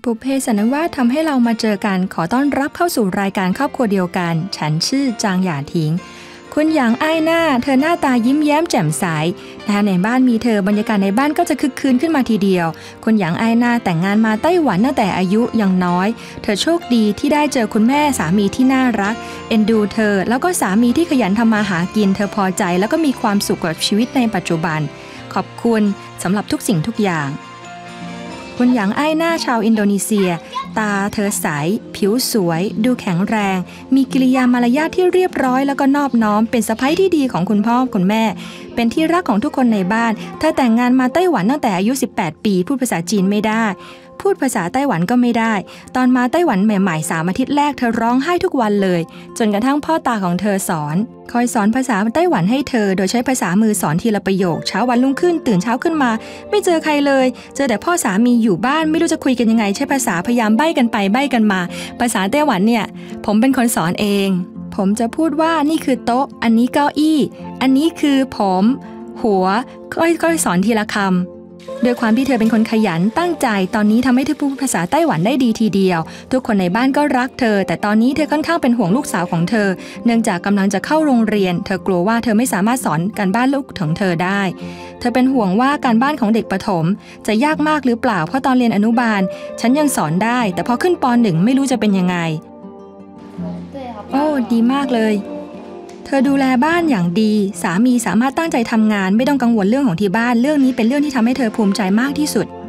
บุพเพสันนิวาสทำให้เรามาเจอกันขอต้อนรับเข้าสู่รายการครอบครัวเดียวกันฉันชื่อจางหย่าทิงคุณหยางอ้ายหน้าเธอหน้าตายิ้มแย้มแจ่มใสในบ้านมีเธอบรรยากาศในบ้านก็จะคึกคืนขึ้นมาทีเดียวคุณหยางอ้ายหน้าแต่งงานมาไต้หวันตั้งแต่อายุยังน้อยเธอโชคดีที่ได้เจอคุณแม่สามีที่น่ารักเอ็นดูเธอแล้วก็สามีที่ขยันทำมาหากินเธอพอใจแล้วก็มีความสุขกับชีวิตในปัจจุบันขอบคุณสำหรับทุกสิ่งทุกอย่างคุณหยางอ้ายหน้าชาวอินโดนีเซียตาเธอใสผิวสวยดูแข็งแรงมีกิริยามารยาทที่เรียบร้อยแล้วก็นอบน้อมเป็นสะใภ้ที่ดีของคุณพ่อคุณแม่เป็นที่รักของทุกคนในบ้านเธอแต่งงานมาไต้หวันตั้งแต่อายุ18 ปีพูดภาษาจีนไม่ได้พูดภาษาไต้หวันก็ไม่ได้ตอนมาไต้หวันใหม่ๆ3 อาทิตย์แรกเธอร้องไห้ทุกวันเลยจนกระทั่งพ่อตาของเธอคอยสอนภาษาไต้หวันให้เธอโดยใช้ภาษามือสอนทีละประโยคเช้าวันรุ่งขึ้นตื่นเช้าขึ้นมาไม่เจอใครเลยเจอแต่พ่อสามีอยู่บ้านไม่รู้จะคุยกันยังไงใช้ภาษาพยายามใบ้กันไปใบ้กันมาภาษาไต้หวันเนี่ยผมเป็นคนสอนเองผมจะพูดว่านี่คือโต๊ะอันนี้เก้าอี้อันนี้คือผมหัวก็สอนทีละคำด้วยความที่เธอเป็นคนขยันตั้งใจตอนนี้ทำให้เธอพูดภาษาไต้หวันได้ดีทีเดียวทุกคนในบ้านก็รักเธอแต่ตอนนี้เธอค่อนข้างเป็นห่วงลูกสาวของเธอเนื่องจากกำลังจะเข้าโรงเรียนเธอกลัวว่าเธอไม่สามารถสอนการบ้านลูกของเธอได้เธอเป็นห่วงว่าการบ้านของเด็กประถมจะยากมากหรือเปล่าเพราะตอนเรียนอนุบาลฉันยังสอนได้แต่พอขึ้นป.1 ไม่รู้จะเป็นยังไงโอ้ดีมากเลยเธอดูแลบ้านอย่างดีสามีสามารถตั้งใจทำงานไม่ต้องกังวลเรื่องของที่บ้านเรื่องนี้เป็นเรื่องที่ทำให้เธอภูมิใจมากที่สุด